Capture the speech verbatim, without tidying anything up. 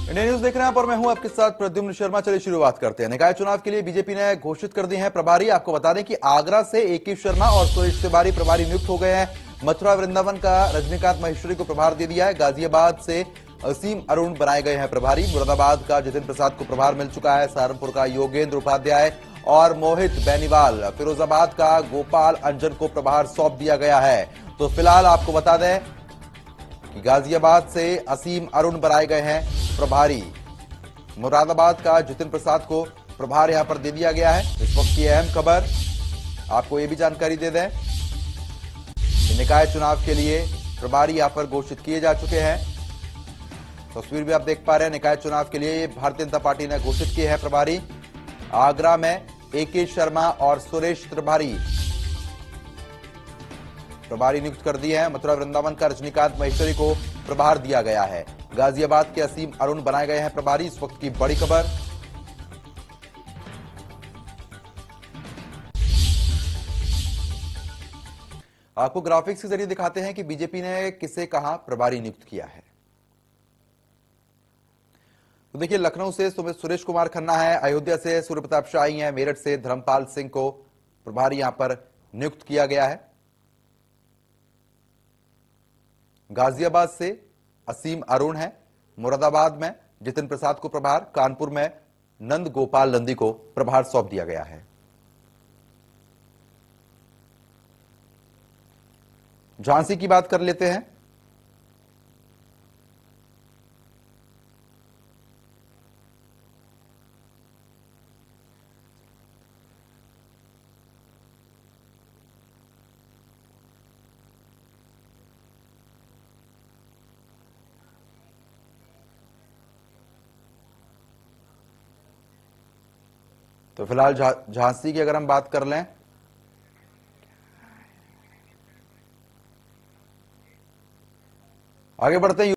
India news देख रहे हैं पर मैं हूं आपके साथ प्रद्युम्न शर्मा। चलिए शुरुआत करते हैं। निकाय चुनाव के लिए बीजेपी ने घोषित कर दिए हैं प्रभारी। आपको बता दें कि आगरा से ए के शर्मा और सुरेश तिवारी प्रभारी नियुक्त हो गए हैं। मथुरा वृंदावन का रजनीकांत महेश्वरी को प्रभार दे दिया है। गाजियाबाद से असीम अरुण बनाए गए हैं प्रभारी। मुरादाबाद का जितिन प्रसाद को प्रभार मिल चुका है। सहारनपुर का योगेंद्र उपाध्याय और मोहित बेनीवाल, फिरोजाबाद का गोपाल अंजन को प्रभार सौंप दिया गया है। तो फिलहाल आपको बता दें कि गाजियाबाद से असीम अरुण बनाए गए हैं प्रभारी। मुरादाबाद का जितिन प्रसाद को प्रभार यहां पर दे दिया गया है। इस वक्त की अहम खबर आपको यह भी जानकारी दे दें कि निकाय चुनाव के लिए प्रभारी यहां पर घोषित किए जा चुके हैं। तस्वीर भी आप देख पा रहे हैं। निकाय चुनाव के लिए भारतीय जनता पार्टी ने घोषित किए हैं प्रभारी। आगरा में ए के शर्मा और सुरेश त्रिभारी प्रभारी नियुक्त कर दिए हैं। मथुरा वृंदावन का रजनीकांत महेश्वरी को प्रभार दिया गया है। गाजियाबाद के असीम अरुण बनाए गए हैं प्रभारी। इस वक्त की बड़ी खबर। आपको ग्राफिक्स के जरिए दिखाते हैं कि बीजेपी ने किसे कहां प्रभारी नियुक्त किया है। तो देखिए, लखनऊ से सुरेश कुमार खन्ना है, अयोध्या से सूर्य प्रताप शाही है, मेरठ से धर्मपाल सिंह को प्रभारी यहां पर नियुक्त किया गया है। गाजियाबाद से असीम अरुण है। मुरादाबाद में जितिन प्रसाद को प्रभार, कानपुर में नंद गोपाल नंदी को प्रभार सौंप दिया गया है। झांसी की बात कर लेते हैं। तो फिलहाल झांसी की अगर हम बात कर लें, आगे बढ़ते हैं।